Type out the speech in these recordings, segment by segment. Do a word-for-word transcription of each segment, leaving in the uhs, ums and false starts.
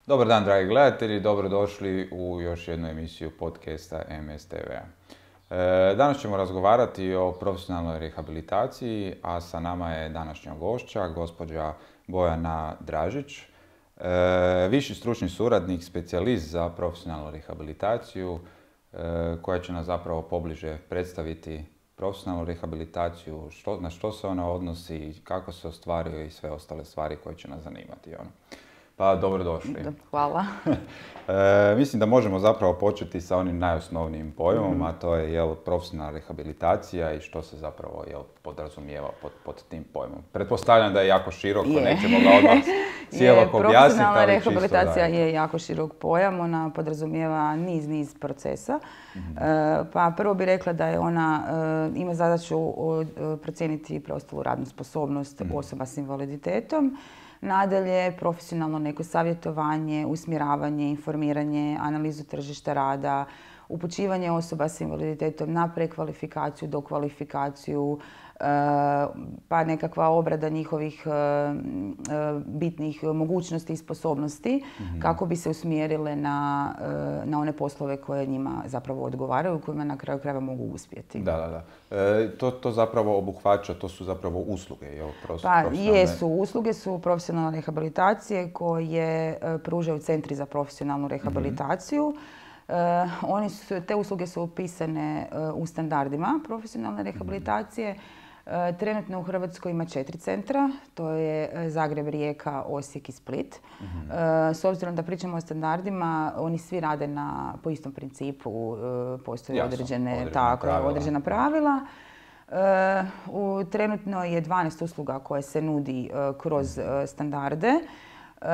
Dobar dan, dragi gledatelji, dobrodošli u još jednu emisiju podcasta M S T V-a. E, danas ćemo razgovarati o profesionalnoj rehabilitaciji, a sa nama je današnja gošća, gospođa Bojana Dražić, e, viši stručni suradnik, specijalist za profesionalnu rehabilitaciju, e, koja će nas zapravo pobliže predstaviti profesionalnu rehabilitaciju, što, na što se ona odnosi, kako se ostvaruje i sve ostale stvari koje će nas zanimati. Ono. Pa dobrodošli. Hvala. e, mislim da možemo zapravo početi sa onim najosnovnijim pojmom, mm-hmm. a to je jel, profesionalna rehabilitacija i što se zapravo jel, podrazumijeva pod, pod tim pojmom. Pretpostavljam da je jako široko, je. Nećemo ga odmah cijelog objasniti. Profesionalna rehabilitacija je jako širok pojam, ona podrazumijeva niz, niz procesa. Mm-hmm. E, pa prvo bih rekla da je ona e, ima zadaću od, e, procijeniti preostalu radnu sposobnost mm-hmm. osoba s invaliditetom. Nadalje, profesionalno neko savjetovanje, usmjeravanje, informiranje, analizu tržišta rada, upućivanje osoba s invaliditetom na prekvalifikaciju, dokvalifikaciju, pa nekakva obrada njihovih bitnih mogućnosti i sposobnosti mm-hmm. kako bi se usmjerile na, na one poslove koje njima zapravo odgovaraju, kojima na kraju krajeva mogu uspjeti. Da, da, da. E, to, to zapravo obuhvaća, to su zapravo usluge, jel? Prost, pa jesu, usluge su profesionalne rehabilitacije koje pružaju centri za profesionalnu rehabilitaciju. Mm-hmm. Uh, oni su, te usluge su opisane uh, u standardima profesionalne rehabilitacije. Uh, trenutno u Hrvatskoj ima četiri centra, to je Zagreb, Rijeka, Osijek i Split. Mm-hmm. Uh, s obzirom da pričamo o standardima, oni svi rade na, po istom principu, uh, postoje Jasno, određene, određena tako, pravila. određena pravila. Uh, u, trenutno je dvanaest usluga koje se nudi uh, kroz uh, standarde. Uh,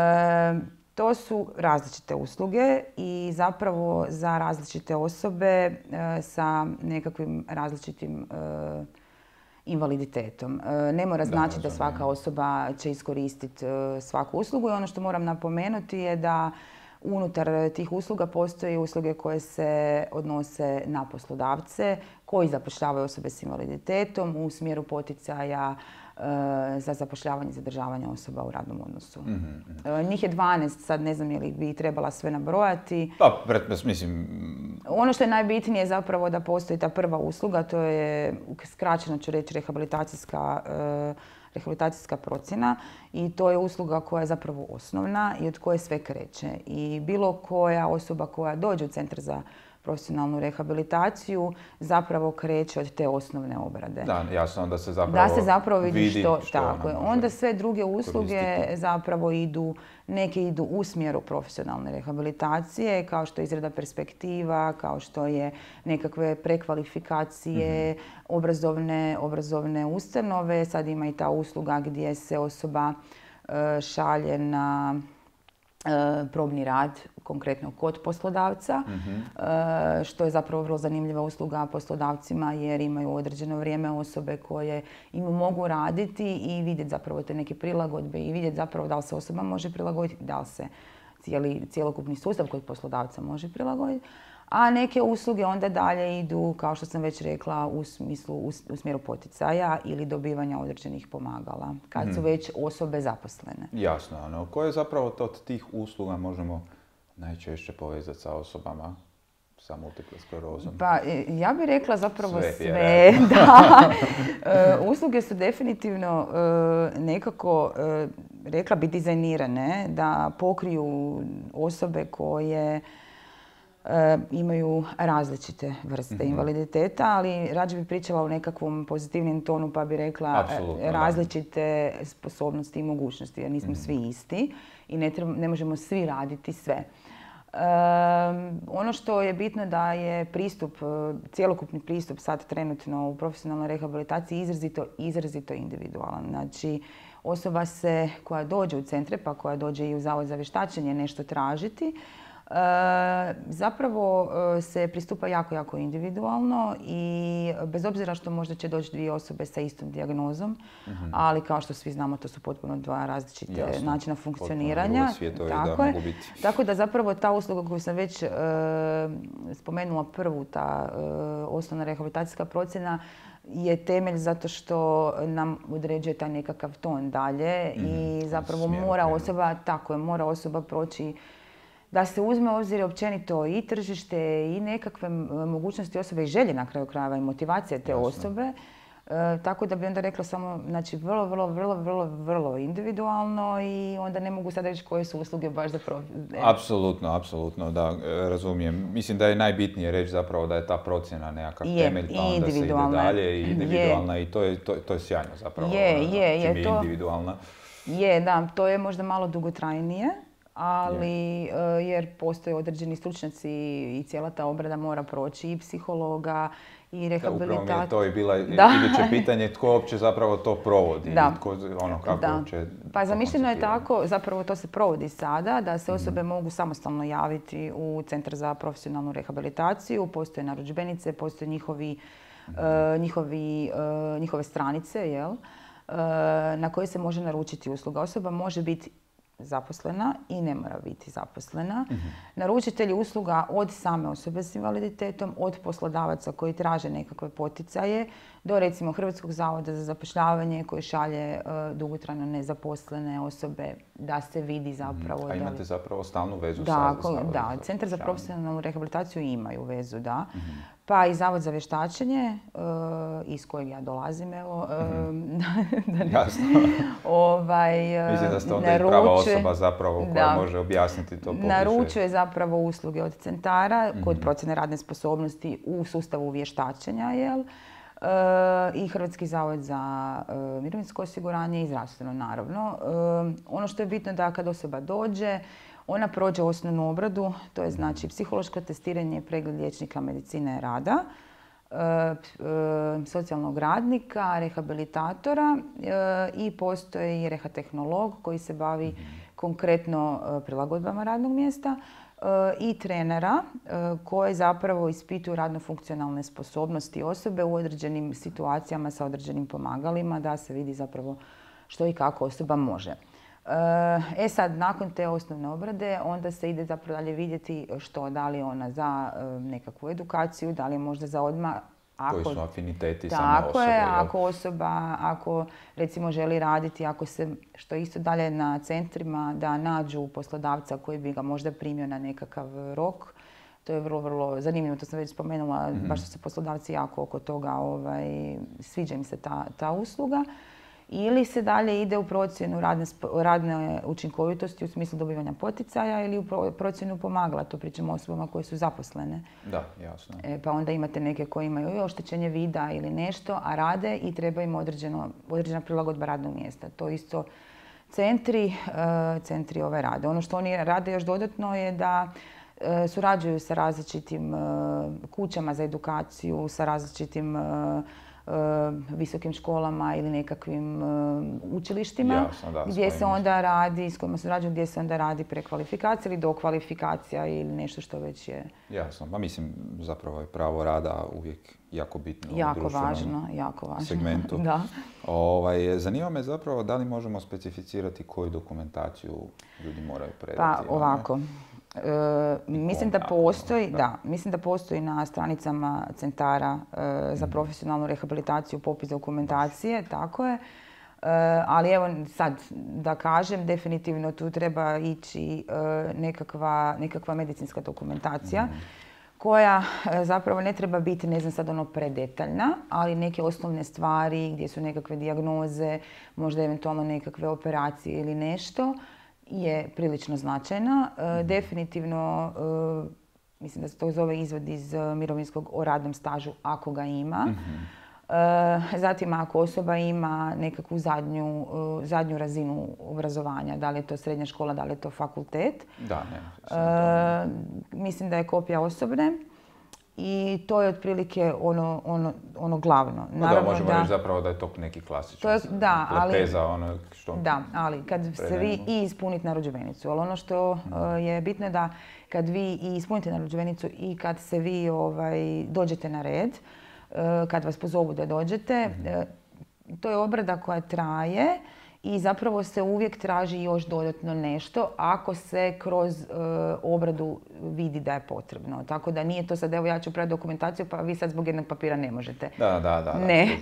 To su različite usluge i zapravo za različite osobe e, sa nekakvim različitim e, invaliditetom. E, ne mora znači da, da svaka osoba će iskoristiti e, svaku uslugu i ono što moram napomenuti je da unutar tih usluga postoje usluge koje se odnose na poslodavce koji zapošljavaju osobe s invaliditetom u smjeru poticaja za zapošljavanje i zadržavanje osoba u radnom odnosu. Mm-hmm. Njih je dvanaest, sad ne znam je li bi trebala sve nabrojati. Pa, pred, mislim... Ono što je najbitnije je zapravo da postoji ta prva usluga, to je skraćeno ću reći rehabilitacijska, uh, rehabilitacijska procjena i to je usluga koja je zapravo osnovna i od koje sve kreće. I bilo koja osoba koja dođe u centar za profesionalnu rehabilitaciju zapravo kreće od te osnovne obrade. Da, jasno, da se zapravo, da se zapravo vidi, vidi što, što tako je. Onda sve druge usluge koristiti. Zapravo idu, neke idu u smjeru profesionalne rehabilitacije, kao što je izrada perspektiva, kao što je nekakve prekvalifikacije, mm-hmm. obrazovne, obrazovne ustanove. Sad ima i ta usluga gdje se osoba uh, šalje na uh, probni rad, konkretno kod poslodavca, mm-hmm. što je zapravo vrlo zanimljiva usluga poslodavcima jer imaju određeno vrijeme osobe koje im mogu raditi i vidjeti zapravo te neke prilagodbe i vidjeti zapravo da li se osoba može prilagoditi, da li se cijeli, cjelokupni sustav kod poslodavca može prilagoditi. A neke usluge onda dalje idu, kao što sam već rekla, u smislu, u, u smjeru poticaja ili dobivanja određenih pomagala, kad mm. su već osobe zaposlene. Jasno, ono, koje zapravo to od tih usluga možemo najčešće povezati sa osobama sa multiple sklerozom? Pa ja bih rekla zapravo sve. sve da. uh, usluge su definitivno uh, nekako, uh, rekla bi, dizajnirane da pokriju osobe koje uh, imaju različite vrste mm-hmm. invaliditeta, ali rađe bi pričala o nekakvom pozitivnim tonu pa bi rekla Apsolutno, različite da. sposobnosti i mogućnosti jer nismo mm-hmm. svi isti i ne, treba, ne možemo svi raditi sve. Um, ono što je bitno da je pristup, cjelokupni pristup sad trenutno u profesionalnoj rehabilitaciji izrazito, izrazito individualan. Znači, osoba se koja dođe u centre, pa koja dođe i u Zavod za vještačenje nešto tražiti, E, zapravo se pristupa jako, jako individualno i bez obzira što možda će doći dvije osobe sa istom dijagnozom, mm-hmm. ali kao što svi znamo to su potpuno dva različite Jasno. načina funkcioniranja. Tako, da, tako da zapravo ta usluga koju sam već e, spomenula prvu, ta e, osnovna rehabilitacijska procjena, je temelj zato što nam određuje taj nekakav ton dalje mm, i zapravo mora osoba, tako je, mora osoba proći da se uzme u obzir općenito i tržište i nekakve mogućnosti osobe i želje na kraju krajeva i motivacije te Jasno. osobe. E, tako da bi onda rekla samo, znači vrlo, vrlo, vrlo, vrlo, vrlo individualno i onda ne mogu sad reći koje su usluge baš za prof... Apsolutno, apsolutno, da, razumijem. Mislim da je najbitnije reći zapravo da je ta procjena nekakav je, temelj, pa onda se ide dalje i individualna je. I to je, to, to je sjajno zapravo. Je, je, je, je to... individualna. Je, da, to je možda malo dugotrajnije, ali je. jer postoje određeni stručnjaci i cijela ta obrada mora proći i psihologa i rehabilitacija. Upravo mi je to i bila iduće pitanje, tko uopće zapravo to provodi da. i tko, ono, kako da. uopće Pa zamišljeno je tako, zapravo to se provodi sada, da se osobe mm-hmm. mogu samostalno javiti u Centar za profesionalnu rehabilitaciju, postoje narudžbenice, postoje njihovi, mm-hmm. uh, njihovi, uh, njihove stranice, jel? Uh, na koje se može naručiti usluga. Osoba može biti zaposlena i ne mora biti zaposlena. Mm-hmm. Naručitelji usluga od same osobe s invaliditetom, od poslodavaca koji traže nekakve poticaje, do recimo Hrvatskog zavoda za zapošljavanje koji šalje uh, dugotrajno nezaposlene osobe da se vidi zapravo... A imate da... zapravo stalnu vezu da, sa Zavodom da, za Centar za profesionalnu rehabilitaciju imaju vezu, da. Mm-hmm. Pa i Zavod za vještačenje, uh, iz kojeg ja dolazim, evo. Mm-hmm. Uh, da, Jasno. ovaj, uh, Mislim da ste onda naručuje, i prava osoba zapravo koja da, može objasniti to pokuše. Naručuje zapravo usluge od centara mm-hmm. kod procjene radne sposobnosti u sustavu vještačenja, jel? Uh, i Hrvatski zavod za uh, mirovinsko osiguranje i zdravstveno, naravno. Uh, ono što je bitno da kad osoba dođe, ona prođe osnovnu obradu, to je znači psihološko testiranje, pregled liječnika medicine rada, uh, uh, socijalnog radnika, rehabilitatora uh, i postoji rehatehnolog koji se bavi mm-hmm. konkretno uh, prilagodbama radnog mjesta i trenera koje zapravo ispituju radno-funkcionalne sposobnosti osobe u određenim situacijama sa određenim pomagalima da se vidi zapravo što i kako osoba može. E sad, nakon te osnovne obrade, onda se ide zapravo dalje vidjeti što, da li je ona za nekakvu edukaciju, da li je možda za odmah. Ako, koji su afiniteti same tako osobe. Tako je, ako osoba, ako recimo želi raditi, ako se, što isto dalje na centrima, da nađu poslodavca koji bi ga možda primio na nekakav rok. To je vrlo, vrlo zanimljivo, to sam već spomenula, mm-hmm. baš su se poslodavci jako oko toga, ovaj, sviđa im se ta, ta usluga. Ili se dalje ide u procjenu radne, radne učinkovitosti u smislu dobivanja poticaja ili u procjenu pomagala. To pričamo o osobama koje su zaposlene. Da, jasno. E, pa onda imate neke koji imaju oštećenje vida ili nešto, a rade i treba im određeno, određena prilagodba radnog mjesta. To isto centri, uh, centri ove rade. Ono što oni rade još dodatno je da uh, surađuju sa različitim uh, kućama za edukaciju, sa različitim uh, visokim školama ili nekakvim uh, učilištima Jasno, da, gdje se onda radi, s kojima se rađu, gdje se onda radi prekvalifikacija ili dokvalifikacija ili nešto što već je. Jasno, ma mislim zapravo je pravo rada uvijek jako bitno jako u društvenom važno, jako važno. segmentu. Da. Ovaj, zanima me zapravo da li možemo specificirati koju dokumentaciju ljudi moraju predati. Pa ovako. E, mislim da postoji, da. da, mislim da postoji na stranicama centara e, za profesionalnu rehabilitaciju popis dokumentacije, tako je. E, ali evo sad da kažem, definitivno tu treba ići e, nekakva, nekakva medicinska dokumentacija mm. koja e, zapravo ne treba biti, ne znam sad ono predetaljna, ali neke osnovne stvari gdje su nekakve dijagnoze, možda eventualno nekakve operacije ili nešto, je prilično značajna. E, definitivno, e, mislim da se to zove izvod iz mirovinskog o radnom stažu ako ga ima. Mm-hmm. E, zatim ako osoba ima nekakvu zadnju, e, zadnju razinu obrazovanja, da li je to srednja škola, da li je to fakultet. Da, ne. E, mislim da je kopija osobne. I to je otprilike ono, ono, ono glavno. No da, možemo da, reći zapravo da je to neki klasičan to je, da, lepeza, ali, ono što... Da, ali kad se vi i ispunite narudžbenicu, ali ono što hmm. uh, je bitno je da kad vi i ispunite narudžbenicu i kad se vi ovaj, dođete na red, uh, kad vas pozovu da dođete, hmm. uh, to je obrada koja traje i zapravo se uvijek traži još dodatno nešto ako se kroz uh, obradu vidi da je potrebno. Tako da nije to sad, evo ja ću predati dokumentaciju pa vi sad zbog jednog papira ne možete. Da, da, da. Ne.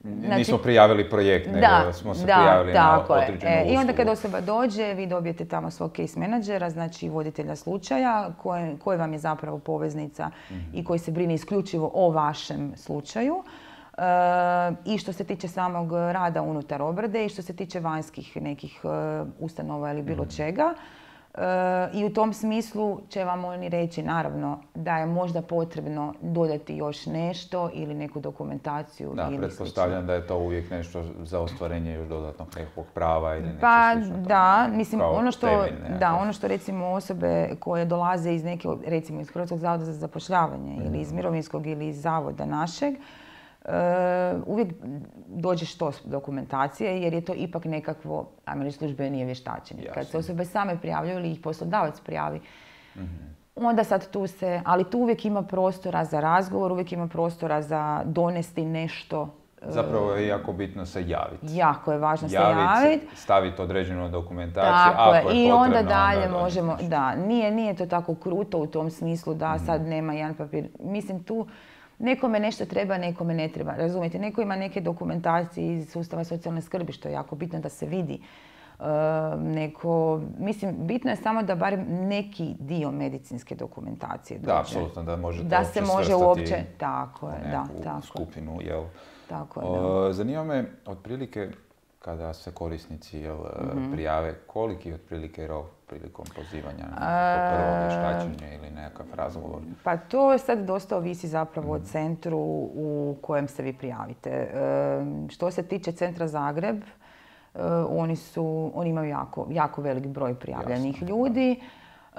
Znači, nismo prijavili projekt, nego da, smo se da, prijavili na određenu e, uslugu. I onda kad osoba dođe, vi dobijete tamo svog case menadžera, znači voditelja slučaja, koje, koje vam je zapravo poveznica mm-hmm. i koji se brine isključivo o vašem slučaju. E, I što se tiče samog rada unutar obrade i što se tiče vanjskih nekih uh, ustanova ili bilo mm-hmm. čega. I u tom smislu će vam oni reći naravno da je možda potrebno dodati još nešto ili neku dokumentaciju. Da, ili pretpostavljam slično. Da je to uvijek nešto za ostvarenje još dodatnog nekog prava ili nešto pa, slično. Da, mislim ono što, temelj, da, ono što recimo osobe koje dolaze iz neke, recimo iz Hrvatskog zavoda za zapošljavanje mm. ili iz mirovinskog ili iz zavoda našeg, Uh, uvijek dođe što dokumentacije jer je to ipak nekakvo, ajmo reći, službenije vještačenje. Jasne. Kad se osobe same prijavljaju ili ih poslodavac prijavi, mm-hmm. onda sad tu se, ali tu uvijek ima prostora za razgovor, uvijek ima prostora za donesti nešto. Zapravo je jako bitno se javiti. Jako je važno se javiti. Staviti određenu dokumentaciju. Tako je. Ako je I potrebno, onda dalje onda možemo, da, nije, nije to tako kruto u tom smislu da mm-hmm. sad nema jedan papir. Mislim tu, nekome nešto treba, nekome ne treba. Razumijete, neko ima neke dokumentacije iz sustava socijalne skrbi, što je jako bitno da se vidi. E, neko, mislim, bitno je samo da barem neki dio medicinske dokumentacije dođe. Da, apsolutno, da možete da se može uopće, tako je, da, tako. skupinu, jel? Tako je, da. Zanima me, otprilike, kada se korisnici jel, mm-hmm. prijave, koliki je otprilike rok prilikom pozivanja na prvo vještačenje ili nekakav razgovor? Pa to sad dosta ovisi zapravo mm-hmm. o centru u kojem se vi prijavite. E, što se tiče centra Zagreb, e, oni, su, oni imaju jako, jako velik broj prijavljenih Jasno. ljudi. E,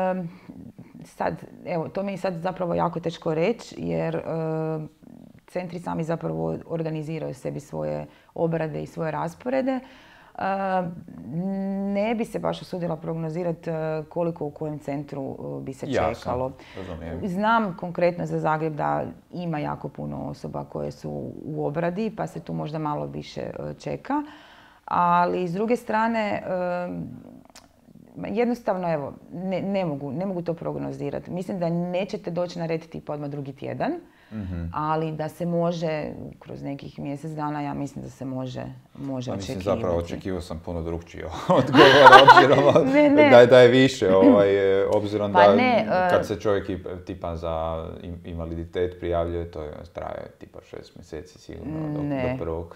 sad, evo, to mi je sad zapravo jako teško reći jer e, centri sami zapravo organiziraju sebi svoje obrade i svoje rasporede. Uh, ne bi se baš usudila prognozirati koliko u kojem centru uh, bi se Jasno, čekalo. razumijem. Znam konkretno za Zagreb da ima jako puno osoba koje su u obradi, pa se tu možda malo više uh, čeka. Ali s druge strane, uh, jednostavno, evo, ne, ne, mogu, ne mogu to prognozirati. Mislim da nećete doći na red tipa odmah drugi tjedan. Mm-hmm. Ali da se može kroz nekih mjesec dana, ja mislim da se može, može očekivati. Mislim, zapravo očekivao sam puno drugčiji odgovor, obzirom ne, ne. Da, da je više, ovaj, obzirom pa da ne, uh, kad se čovjek tipa za invaliditet prijavljuje, to je, traje tipa šest mjeseci sigurno do, do prvog.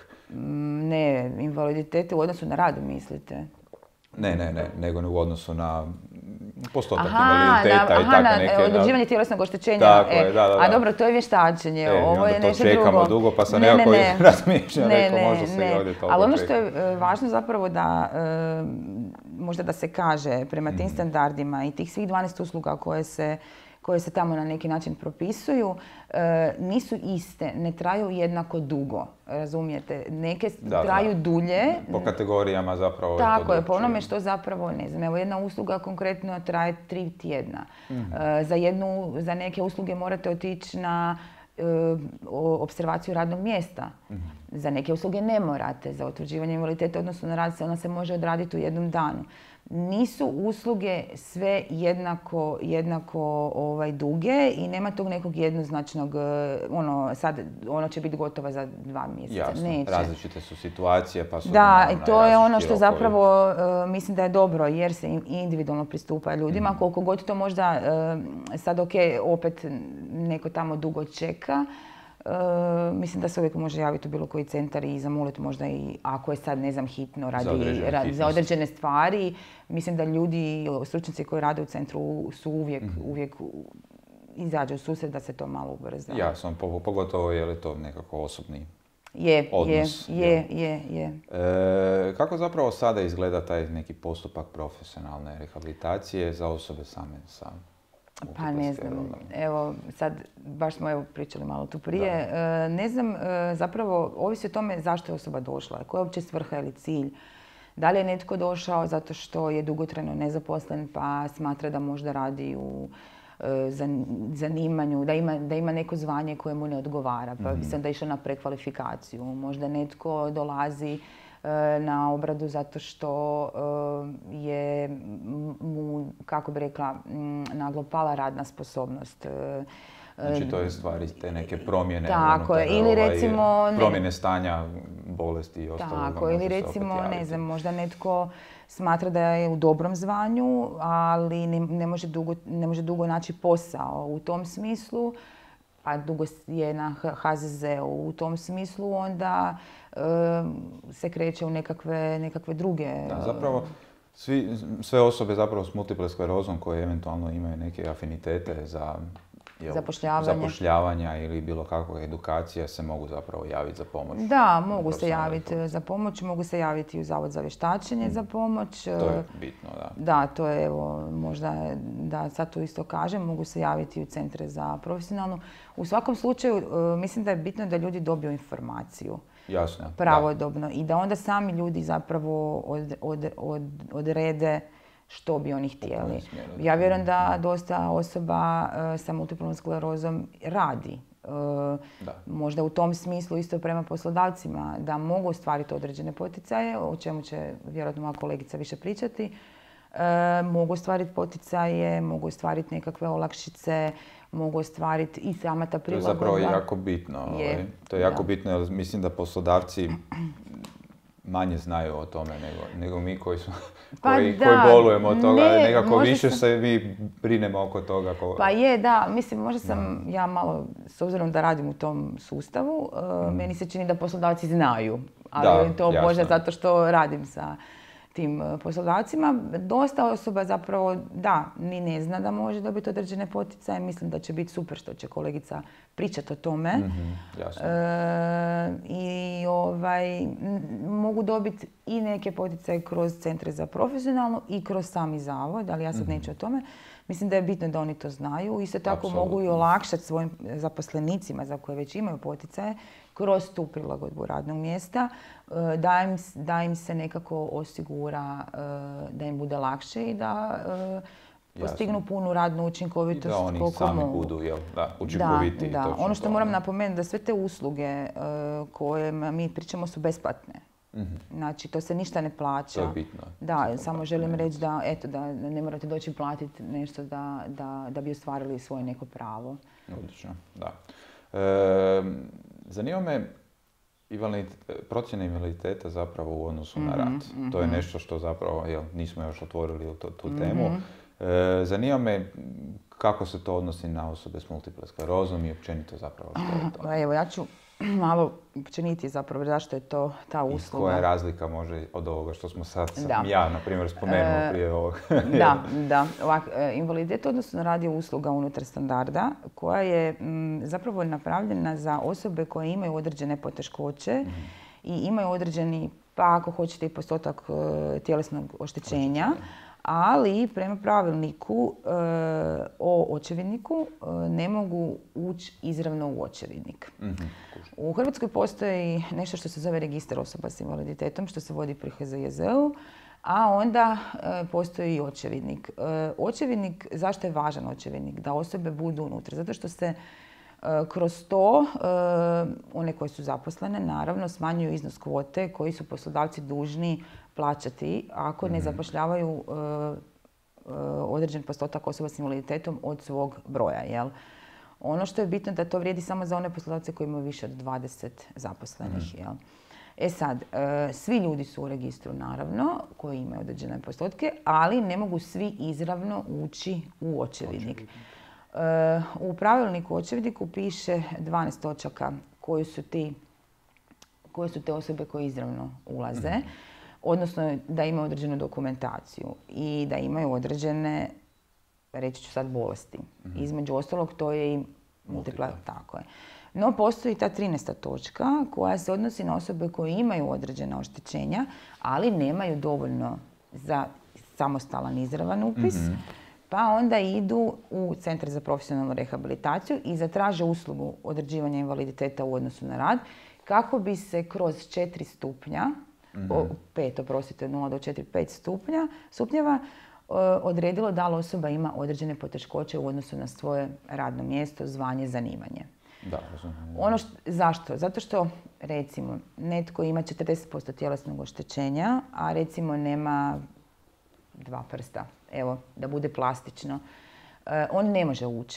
Ne, invaliditet u odnosu na rad, mislite? Ne, ne, ne, nego u odnosu na postotak invaliditeta i tako neke. Aha, na određivanje tjelesnog oštećenja. Tako je, da, da. A dobro, to je vještačenje, e, ovo je nešto drugo. to čekamo dugo, pa sam nekako ne, razmišljao, neko možda se i ovdje toliko Ali ono što je e, važno zapravo da, e, možda da se kaže prema tim mm. standardima i tih svih dvanaest usluga koje se koje se tamo na neki način propisuju, e, nisu iste, ne traju jednako dugo, razumijete? Neke da, traju da. dulje. Po kategorijama zapravo Tako je to je, po onome što zapravo, ne znam, evo jedna usluga konkretno traje tri tjedna. Mm-hmm. E, za, jednu, za neke usluge morate otići na e, opservaciju radnog mjesta. Mm-hmm. Za neke usluge ne morate, za utvrđivanje invaliditeta, odnosno na rad se ona se može odraditi u jednom danu. Nisu usluge sve jednako, jednako ovaj, duge i nema tog nekog jednoznačnog, ono, sad ono će biti gotova za dva mjeseca. Jasno, neće. Različite su situacije pa su... Da, i to je ono što rokovi. Zapravo uh, mislim da je dobro jer se individualno pristupa ljudima. Mm. Koliko god to možda uh, sad ok, opet neko tamo dugo čeka, Uh, mislim da se uvijek može javiti u bilo koji centar i zamoliti možda i ako je sad, ne znam, hitno radi, za, određene, radi, za određene stvari. Mislim da ljudi, stručnjaci koji rade u centru su uvijek, mm-hmm. uvijek izađu u susret da se to malo ubrza. Jasno, pogotovo je li to nekako osobni je, odnos. Je, je, je, je. E, kako zapravo sada izgleda taj neki postupak profesionalne rehabilitacije za osobe same sa... Pa ne znam, evo sad baš smo evo pričali malo tu prije, e, ne znam zapravo ovisi o tome zašto je osoba došla, koja je uopće svrha ili cilj. Da li je netko došao zato što je dugotrajno nezaposlen pa smatra da možda radi u e, zanimanju, da ima, da ima neko zvanje koje mu ne odgovara pa mm-hmm. bi se onda išao na prekvalifikaciju. Možda netko dolazi na obradu zato što je mu, kako bi rekla, naglo pala radna sposobnost. Znači to je stvari te neke promjene, tako unutar, ili recimo, ovaj, promjene stanja, bolesti i ostalo. Tako, ili recimo, ne znam, možda netko smatra da je u dobrom zvanju, ali ne, ne, može, dugo, ne može dugo naći posao u tom smislu, a dugo je na ha ze zeu u tom smislu, onda e, se kreće u nekakve, nekakve druge... Da, zapravo, svi, sve osobe zapravo s multiple sklerozom koje eventualno imaju neke afinitete za jel, zapošljavanje. zapošljavanja ili bilo kakva edukacija se mogu zapravo javiti za pomoć. Da, mogu se javiti za pomoć, mogu se javiti u Zavod za vještačenje mm. za pomoć. To je bitno, da. Da, to je evo, možda da sad tu isto kažem, mogu se javiti u centre za profesionalnu. U svakom slučaju mislim da je bitno da ljudi dobiju informaciju. Jasno. Pravodobno da. I da onda sami ljudi zapravo od, od, od, odrede što bi oni htjeli. Ja vjerujem da dosta osoba uh, sa multiplom sklerozom radi. Uh, da. Možda u tom smislu isto prema poslodavcima da mogu ostvariti određene poticaje, o čemu će vjerojatno moja kolegica više pričati. Uh, mogu ostvariti poticaje, mogu ostvariti nekakve olakšice, mogu ostvariti i sama ta prilagodba. To je zapravo jako bitno. Je. Ovaj. To je jako da. bitno jer mislim da poslodavci manje znaju o tome nego, nego mi koji, su, pa koji, da, koji bolujemo od toga. Ne, nekako više sam... se mi brinemo oko toga. Ko... Pa je, da. Mislim, možda sam da. ja malo, s obzirom da radim u tom sustavu, mm. meni se čini da poslodavci znaju. Ali da, to jasno. Možda zato što radim sa tim poslodavcima. Dosta osoba zapravo, da, ni ne zna da može dobiti određene poticaje. Mislim da će biti super što će kolegica pričati o tome. Mm-hmm, jasno. E, I ovaj, mogu dobiti i neke poticaje kroz centre za profesionalno i kroz sami zavod, ali ja sad mm-hmm. neću o tome. Mislim da je bitno da oni to znaju. Isto tako Absolutno. Mogu i olakšati svojim zaposlenicima za koje već imaju poticaje kroz tu prilagodbu radnog mjesta, da im, da im se nekako osigura da im bude lakše i da postignu Jasno. Punu radnu učinkovitost koliko mogu. Da oni sami budu jel, da, učinkoviti. Da, da. Ono što moram napomenuti da sve te usluge koje mi pričamo su besplatne. Mm-hmm. Znači, to se ništa ne plaća. To je bitno. Da, samo platiti. Želim reći da, eto, da ne morate doći platiti nešto da, da, da bi ostvarili svoje neko pravo. Odlično, da. E, zanima me procjena invaliditeta zapravo u odnosu mm-hmm, na rad. Mm-hmm. To je nešto što zapravo, jel, nismo još otvorili tu, tu mm-hmm. temu. E, zanima me kako se to odnosi na osobe s multiple sklerozom i općenito zapravo što je to. Evo, ja ću malo općeniti zapravo zašto je to ta usluga. I koja je razlika može od ovoga što smo sad, sam ja, na primjer, spomenuo e, prije ovog. Da, da. Ovak, invaliditet odnosno na rad je usluga unutar standarda koja je m, zapravo napravljena za osobe koje imaju određene poteškoće mm. i imaju određeni, pa ako hoćete i postotak e, tjelesnog oštećenja. Ali prema pravilniku e, o očevidniku e, ne mogu ući izravno u očevidnik. Mm-hmm. U Hrvatskoj postoji nešto što se zove registar osoba s invaliditetom, što se vodi pri ha ze zeu, a onda e, postoji i očevidnik. E, očevidnik, zašto je važan očevidnik? Da osobe budu unutra. Zato što se e, kroz to, e, one koje su zaposlene, naravno, smanjuju iznos kvote koji su poslodavci dužni plaćati ako ne zapošljavaju uh, uh, određen postotak osoba s invaliditetom od svog broja. Jel? Ono što je bitno da to vrijedi samo za one poslodavce koji imaju više od dvadeset zaposlenih. Jel? E sad, uh, svi ljudi su u registru naravno koji imaju određene postotke, ali ne mogu svi izravno ući u očevidnik. Uh, u pravilniku očevidniku piše dvanaest točaka koji su, ti, koje su te osobe koje izravno ulaze. Mm-hmm. Odnosno da imaju određenu dokumentaciju i da imaju određene, reći ću sad, bolesti. Mm-hmm. Između ostalog to je i multipla, tako je. No postoji ta trinaesta točka koja se odnosi na osobe koje imaju određena oštećenja, ali nemaju dovoljno za samostalan izravan upis, mm-hmm. pa onda idu u Centar za profesionalnu rehabilitaciju i zatraže uslugu određivanja invaliditeta u odnosu na rad kako bi se kroz četiri stupnja Mm-hmm. O, pet, oprostite, od nula do četiri, pet stupnja, stupnjeva, o, odredilo da li osoba ima određene poteškoće u odnosu na svoje radno mjesto, zvanje, zanimanje. Da, razumijem. Ono što, zašto? Zato što, recimo, netko ima četrdeset posto tjelesnog oštećenja, a recimo nema dva prsta, evo, da bude plastično. E, on ne može ući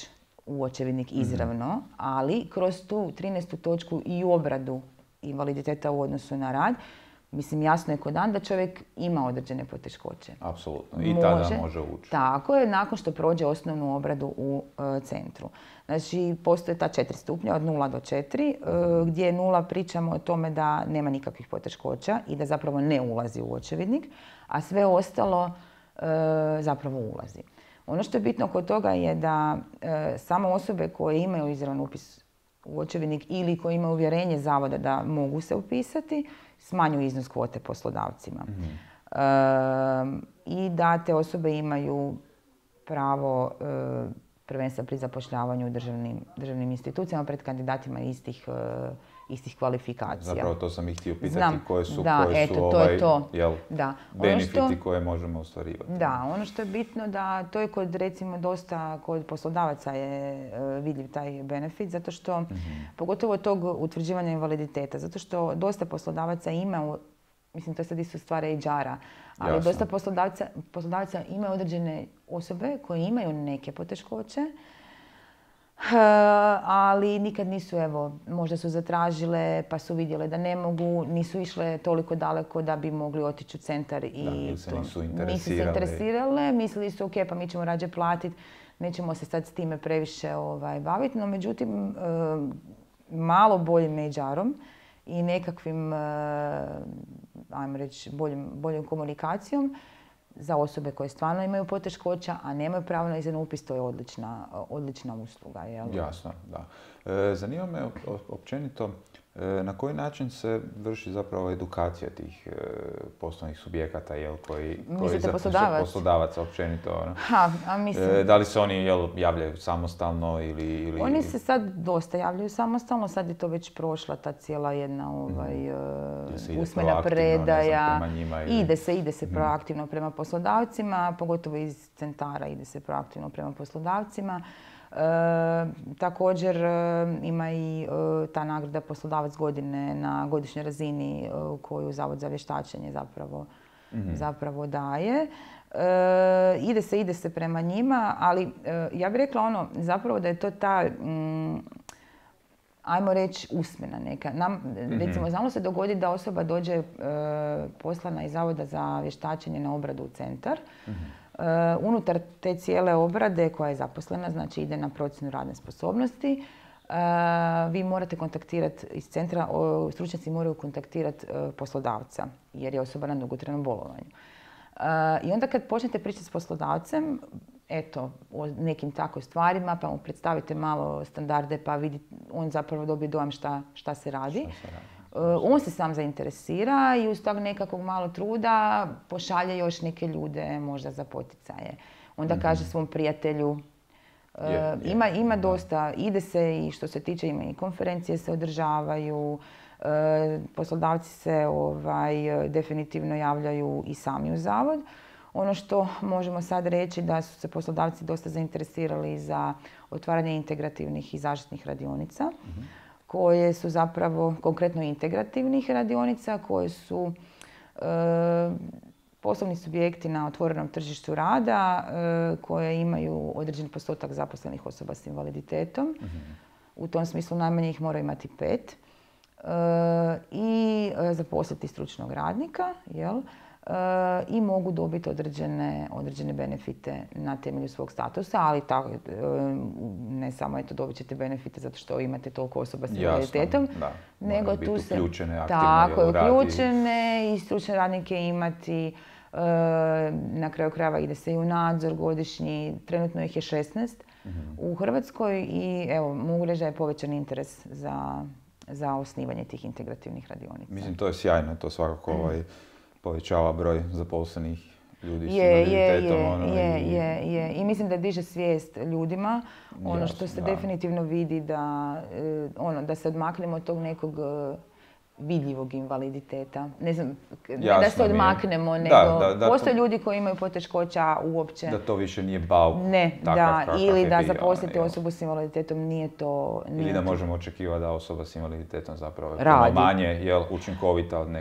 u očevidnik izravno, mm-hmm. ali kroz tu trinaestu točku i u obradu invaliditeta u odnosu na rad, mislim, jasno je ko dan da čovjek ima određene poteškoće. Apsolutno. I tada može, može ući. Tako je, nakon što prođe osnovnu obradu u uh, centru. Znači, postoje ta četiri stupnja od nula do četiri, uh, gdje nula pričamo o tome da nema nikakvih poteškoća i da zapravo ne ulazi u očevidnik, a sve ostalo uh, zapravo ulazi. Ono što je bitno kod toga je da uh, samo osobe koje imaju izravan upis u očevidnik ili koje imaju uvjerenje zavoda da mogu se upisati, smanjuju iznos kvote poslodavcima. Mm-hmm. E, I da te osobe imaju pravo e, prvenstva pri zapošljavanju u državnim, državnim institucijama pred kandidatima istih, e, istih kvalifikacija. Zapravo to sam ih htio pitati. Znam, koje su, da, koje eto, su to ovaj, je to. Jel, da. benefiti ono što, koje možemo ostvarivati. Da, ono što je bitno da to je kod recimo dosta, kod poslodavaca je uh, vidljiv taj benefit, zato što, mm-hmm. pogotovo tog utvrđivanja invaliditeta, zato što dosta poslodavaca ima, mislim to je sad isto stvar H R-a, ali Jasno. dosta poslodavaca, poslodavaca ima određene osobe koje imaju neke poteškoće, Uh, ali nikad nisu, evo, možda su zatražile pa su vidjele da ne mogu, nisu išle toliko daleko da bi mogli otići u centar i da, ili se to, nisu interesirale. Nisu se interesirale, mislili su ok, pa mi ćemo rađe platiti, nećemo se sad s time previše ovaj, baviti, no međutim uh, malo boljim H R-om i nekakvim, uh, ajmo reći, boljim, boljom komunikacijom za osobe koje stvarno imaju poteškoća, a nemaju pravo na izravni upis, to je odlična, odlična usluga. Jel? Jasno, da. E, zanima me općenito e, na koji način se vrši zapravo edukacija tih e, poslovnih subjekata, jel, koji, koji za, poslodavac? poslodavaca općenito. Ono. Ha, a mislim... e, da li se oni jel, javljaju samostalno ili, ili... Oni se sad dosta javljaju samostalno, sad je to već prošla ta cijela jedna ovaj, mm. usmena predaja. Prema njima ili... Ide se, ide se mm. proaktivno prema poslodavcima, pogotovo iz centara ide se proaktivno prema poslodavcima. E, također e, ima i e, ta nagrada poslodavac godine na godišnjoj razini e, koju Zavod za vještačenje zapravo, mm-hmm. zapravo daje. E, ide se, ide se prema njima, ali e, ja bih rekla ono, zapravo da je to ta, mm, ajmo reći, usmena neka. Nam, mm-hmm. Recimo, znalo se dogoditi da osoba dođe e, poslana iz Zavoda za vještačenje na obradu u centar. Mm-hmm. Uh, unutar te cijele obrade koja je zaposlena, znači ide na procjenu radne sposobnosti, uh, vi morate kontaktirati iz centra, o, stručnjaci moraju kontaktirati uh, poslodavca jer je osoba na dugotrajnom bolovanju. Uh, I onda kad počnete pričati s poslodavcem, eto, o nekim takvim stvarima, pa mu predstavite malo standarde, pa vidi, on zapravo dobije dojam šta, šta se radi. Šta se radi? On se sam zainteresira i uz tog nekakvog malo truda pošalje još neke ljude možda za poticaje. Onda mm-hmm. kaže svom prijatelju, yeah, yeah, ima, ima dosta, ide se i što se tiče, ima i konferencije se održavaju, poslodavci se ovaj, definitivno javljaju i sami u zavod. Ono što možemo sad reći da su se poslodavci dosta zainteresirali za otvaranje integrativnih i zaštitnih radionica. Mm-hmm. koje su zapravo konkretno integrativnih radionica, koje su e, poslovni subjekti na otvorenom tržištu rada, e, koje imaju određen postotak zaposlenih osoba s invaliditetom. Mm-hmm. U tom smislu najmanje ih mora imati pet. E, I e, zaposliti stručnog radnika, jel? I mogu dobiti određene, određene benefite na temelju svog statusa, ali tako, ne samo eto, dobit ćete benefite zato što imate toliko osoba s invaliditetom, nego tu se tako je uključene i stručne radnike imati. Na kraju krajeva ide se i u nadzor godišnji, trenutno ih je šesnaest mm-hmm. u Hrvatskoj i evo, mogu reći da je povećan interes za, za osnivanje tih integrativnih radionica. Mislim, to je sjajno, to svakako mm. ovaj, povećava broj zaposlenih ljudi s je, invaliditetom. Je, ono, je, i... je, je. I mislim da diže svijest ljudima. Ono Jasno, što se da. definitivno vidi da, ono, da se odmaknemo od tog nekog vidljivog invaliditeta. Ne znam, ne Jasno, da se odmaknemo, nego da, da, da, postoje to... ljudi koji imaju poteškoća uopće. Da to više nije bauk. Ne, takav, da, ili da bio, zaposliti osobu s invaliditetom nije to... Nije ili da to... možemo očekivati da osoba s invaliditetom zapravo je Radi. manje jel, učinkovita od nekog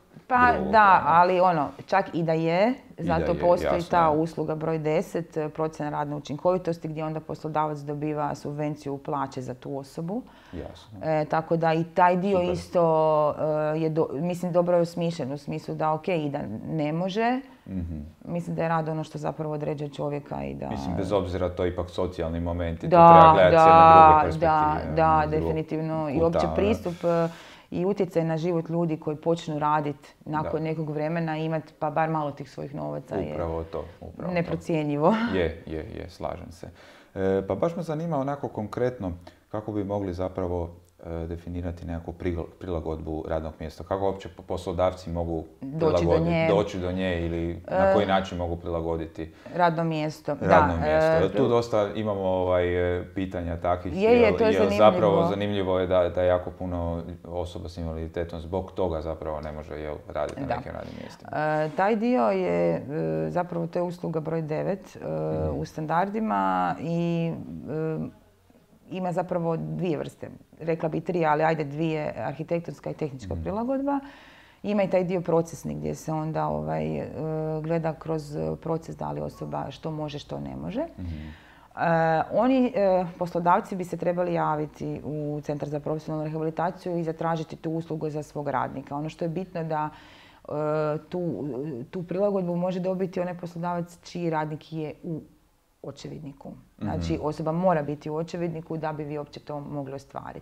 Pa da, ali ono, čak i da je, zato je, postoji jasno, ta je. usluga broj deset, procjena radne učinkovitosti, gdje onda poslodavac dobiva subvenciju plaće za tu osobu. Jasno. E, tako da i taj dio Super. isto e, je, do, mislim, dobro je osmišljen u smislu da ok, i da ne može. Mm-hmm. Mislim da je rad ono što zapravo određuje čovjeka i da... Mislim, bez obzira to je ipak socijalni moment i da, to treba gledati da, s jedne druge perspektive. Da, da, s drugog definitivno. kuta, I uopće da. pristup i utjecaj na život ljudi koji počnu raditi nakon da. nekog vremena i imati pa bar malo tih svojih novaca upravo je to, upravo neprocjenjivo. To. Je, je, je, slažem se. E, pa baš me zanima onako konkretno kako bi mogli zapravo e, definirati nekakvu prilagodbu radnog mjesta. Kako uopće poslodavci mogu doći do nje, doći do nje ili na koji način mogu prilagoditi radno mjesto. Radno da, mjesto. E, tu dosta imamo ovaj, pitanja takvih. Je, je, to je jer zanimljivo. Zapravo zanimljivo je da, da jako puno osoba s invaliditetom zbog toga zapravo ne može jel, raditi na da. nekim radnim mjestima. E, taj dio je e, zapravo to je usluga broj devet e, mm. u standardima i e, ima zapravo dvije vrste. Rekla bi tri, ali ajde dvije, arhitektonska i tehnička mm. prilagodba. Ima i taj dio procesni gdje se onda ovaj, gleda kroz proces da li osoba što može, što ne može. Mm-hmm. E, oni, e, poslodavci bi se trebali javiti u Centar za profesionalnu rehabilitaciju i zatražiti tu uslugu za svog radnika. Ono što je bitno da e, tu, tu prilagodbu može dobiti onaj poslodavac čiji radnik je u očevidniku. Znači, mm-hmm. osoba mora biti u očevidniku da bi vi uopće to mogli ostvariti.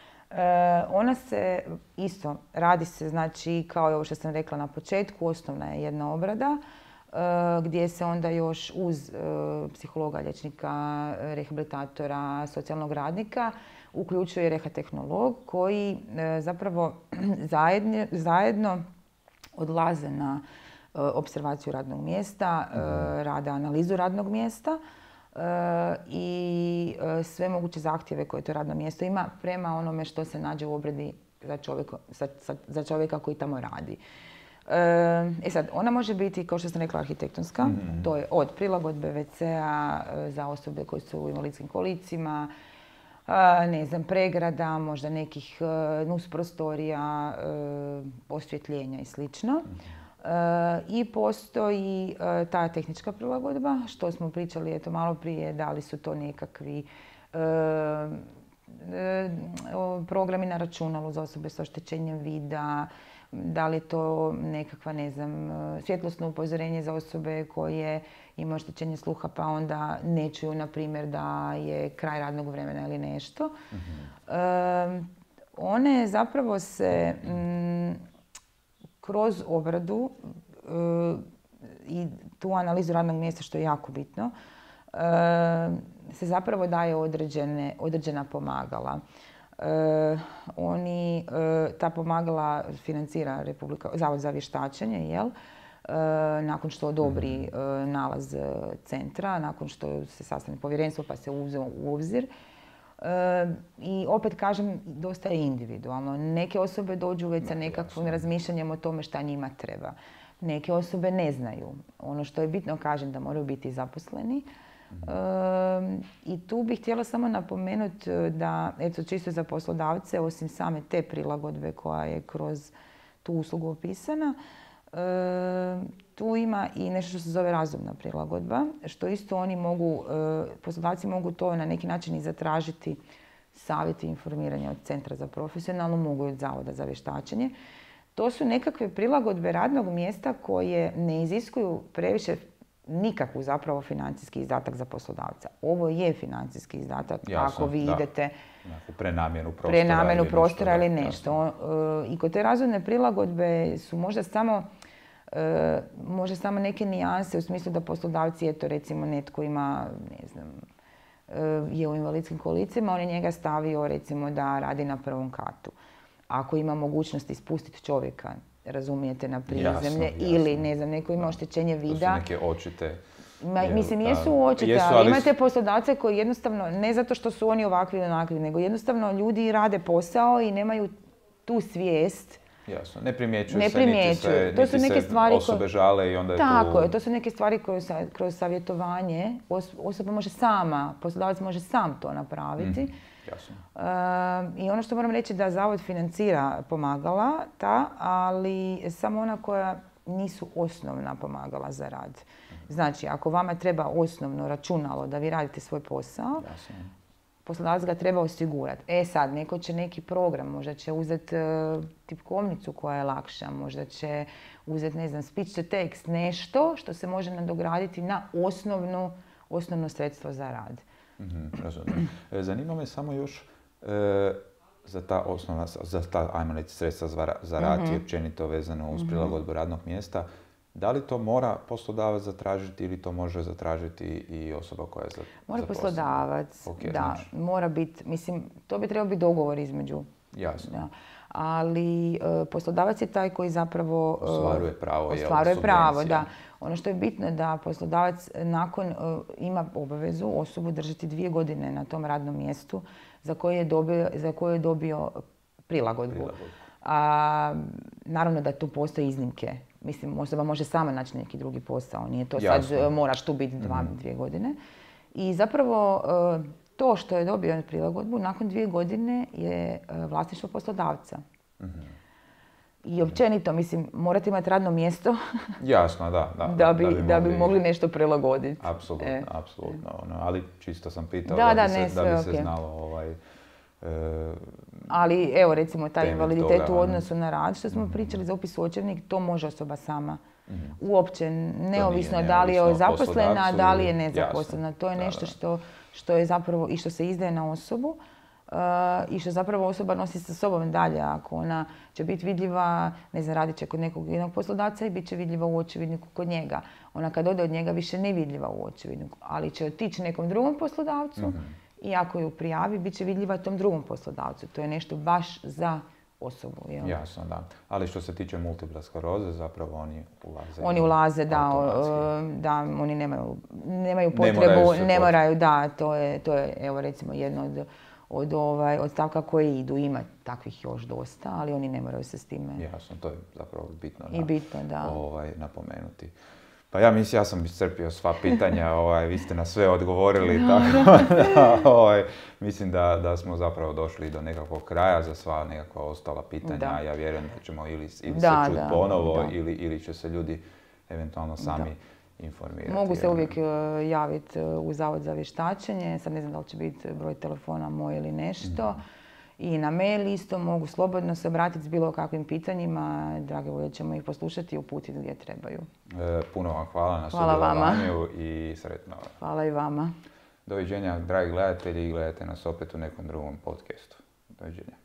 E, ona se isto radi se, znači, kao i ovo što sam rekla na početku, osnovna je jedna obrada e, gdje se onda još uz e, psihologa, liječnika, rehabilitatora, socijalnog radnika uključuje rehatehnolog koji e, zapravo zajedno, zajedno odlaze na e, observaciju radnog mjesta, e, rade analizu radnog mjesta Uh, i uh, sve moguće zahtjeve koje to radno mjesto ima prema onome što se nađe u obradi za čovjeka, za, za čovjeka koji tamo radi. Uh, e sad, ona može biti, kao što sam rekla, arhitektonska. Mm-hmm. To je od prilagodbe ve cea uh, za osobe koje su u invalidskim kolicima, uh, ne znam, pregrada, možda nekih uh, nus prostorija, uh, osvjetljenja i slično. Mm-hmm. Uh, I postoji uh, ta tehnička prilagodba, što smo pričali eto, malo prije, da li su to nekakvi uh, uh, programi na računalu za osobe s oštećenjem vida, da li je to nekakva, ne znam, svjetlosno upozorenje za osobe koje imaju oštećenje sluha pa onda ne čuju, na primjer, da je kraj radnog vremena ili nešto. Mm-hmm. Uh, one zapravo se... Mm, kroz obradu uh, i tu analizu radnog mjesta, što je jako bitno, uh, se zapravo daje određene, određena pomagala. Uh, oni, uh, ta pomagala financira Republika, Zavod za vještačenje, jel? Uh, nakon što odobri uh, nalaz centra, nakon što se sastane povjerenstvo pa se uzme u obzir. E, I opet kažem, dosta je individualno. Neke osobe dođu već sa nekakvim razmišljanjem o tome šta njima treba. Neke osobe ne znaju. Ono što je bitno, kažem, da moraju biti zaposleni. E, I tu bih htjela samo napomenuti da, eto, čisto za poslodavce, osim same te prilagodbe koja je kroz tu uslugu opisana, E, tu ima i nešto što se zove razumna prilagodba, što isto oni mogu, e, poslodavci mogu to na neki način i zatražiti savjet i informiranje od Centra za profesionalnu, mogu i od Zavoda za vještačenje. To su nekakve prilagodbe radnog mjesta koje ne iziskuju previše nikakvu zapravo financijski izdatak za poslodavca. Ovo je financijski izdatak. Jasno, ako vi da. idete prenamjenu prostora, prenamjenu ili prostora nešto, ili nešto. Da, I kod te razumne prilagodbe su možda samo E, možda samo neke nijanse u smislu da poslodavci, eto recimo netko ima, ne znam, e, je u invalidskim kolicima, on je njega stavio recimo da radi na prvom katu. Ako ima mogućnost ispustiti čovjeka, razumijete, na prizemlje, ili ne znam, neko ima oštećenje vida. To su neke očite. Ma, mislim, jesu očite, jesu, ali, ali imate poslodavce koji jednostavno, ne zato što su oni ovakvi ili onakvi, nego jednostavno ljudi rade posao i nemaju tu svijest Jasno, ne primjećuju ne se, niti se, to su niti neke se stvari osobe koje, žale i onda je tako tu... je, to su neke stvari koje sa, kroz savjetovanje osoba može sama, poslodavac može sam to napraviti. Mm, jasno. E, I ono što moram reći da Zavod financira pomagala, ta, ali samo ona koja nisu osnovna pomagala za rad. Znači, ako vama treba osnovno računalo da vi radite svoj posao, Jasno. poslodavac ga treba osigurati. E sad, neko će neki program, možda će uzeti uh, tipkovnicu koja je lakša, možda će uzeti, ne znam, speech to text, nešto što se može nadograditi na osnovnu, osnovno sredstvo za rad. Mm-hmm, razumijem. Zanima me samo još e, za ta osnovna, za ta, ajmo reći, sredstva za, za rad mm-hmm. i općenito vezano uz prilagodbu radnog mjesta. Da li to mora poslodavac zatražiti ili to može zatražiti i osoba koja je za, mora zaposlena? Poslodavac, Okay, da, znači. mora biti, mislim, to bi trebao biti dogovor između. Jasno. Da. Ali e, poslodavac je taj koji zapravo e, ostvaruje pravo, ostvaruje pravo, da. Ono što je bitno je da poslodavac nakon e, ima obavezu osobu držati dvije godine na tom radnom mjestu za koje je dobio, za koje je dobio prilagodbu. prilagodbu. A, naravno da tu postoje iznimke. Mislim, osoba može sama naći neki drugi posao. Nije to Jasno. sad moraš tu biti dva, mm-hmm. dvije godine. I zapravo to što je dobio prilagodbu nakon dvije godine je vlasništvo poslodavca. Mm-hmm. I općenito, mislim, morate imati radno mjesto Jasno, da, da, da, bi, da, bi, da mogli... bi mogli nešto prilagoditi. Apsolutno, e. apsolutno. Ono, ali čisto sam pitao da, da, da, bi, ne, se, da bi se okay. znalo ovaj, e, ali evo recimo taj invaliditet toga, u odnosu na rad što smo mm-hmm. pričali za upis u očevidnik, to može osoba sama. Mm-hmm. Uopće neovisno da li je zaposlena, da li je nezaposlena. To je nešto što, što je zapravo i što se izdaje na osobu uh, i što zapravo osoba nosi sa sobom dalje. Ako ona će biti vidljiva, ne znam, radit će kod nekog jednog poslodavca i bit će vidljiva u očevidniku kod njega. Ona kad ode od njega više ne vidljiva u očevidniku, ali će otići nekom drugom poslodavcu mm-hmm. i ako ju prijavi, bit će vidljiva tom drugom poslodavcu. To je nešto baš za osobu. Jel? Jasno, da. Ali što se tiče multiple skleroze, zapravo oni ulaze. Oni ulaze, da, da, oni nemaju, nemaju potrebu, ne, ne moraju, da, to je, to je, evo recimo, jedno od, od, ovaj, od stavka koje idu. Ima takvih još dosta, ali oni ne moraju se s time. Jasno, to je zapravo bitno, I bitno, da. Ovaj, napomenuti. Pa ja mislim, ja sam iscrpio sva pitanja, ovaj, vi ste na sve odgovorili, no, tako da, ovaj, mislim da, da smo zapravo došli do nekakvog kraja za sva nekakva ostala pitanja. Da. Ja vjerujem da ćemo ili, ili da, se čuti ponovo da. Ili, ili će se ljudi eventualno sami da. informirati. Mogu se uvijek javiti u Zavod za vještačenje, sad ne znam da li će biti broj telefona moj ili nešto. Mm. I na mail isto mogu slobodno se obratiti s bilo kakvim pitanjima. Drage volje ćemo ih poslušati i uputiti gdje trebaju. E, puno vam hvala na sudjelovanju i sretno. Hvala i vama. Doviđenja, dragi gledatelji, i gledajte nas opet u nekom drugom podcastu. Doviđenja.